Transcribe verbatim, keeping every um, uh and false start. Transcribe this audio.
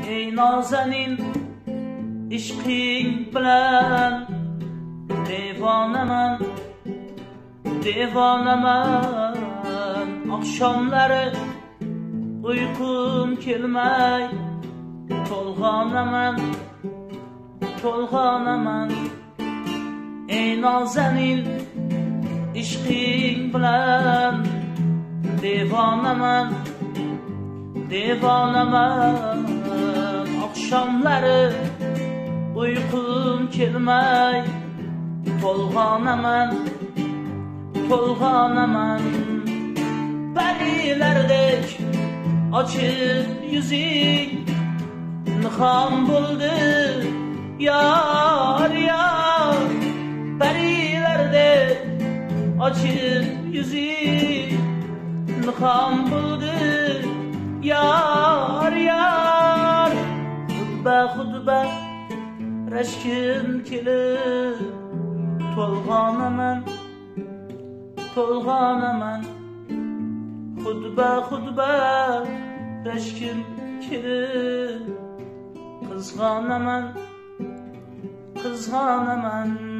ey nazanin ishqing bilan devonaman, devonaman. Oqshomlari uyqum kelmay to'lg'onaman, to'lg'onaman. Ey nazanin ishqing bilan devonaman, devonaman. Oqshomlari uyqum kelmay to'lg'onaman, to'lg'onaman. Parilardek ochiq yuzing nihom bo'ldi yor, yor. Parilardek ochiq yuzing nihom bo'ldi yor, yor. Xudba xudba rashkim kelib to'lg'onaman, to'lg'onaman. Xudba xudba rashkim kelib qizg'onaman, qizg'onaman.